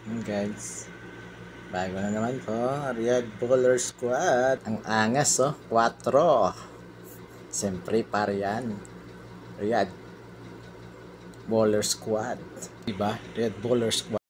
Guys, bago na naman to, Riyadh Baller Squad. Ang angas, 4. Siyempre, para yan. Riyadh Baller Squad. Diba? Riyadh Baller Squad.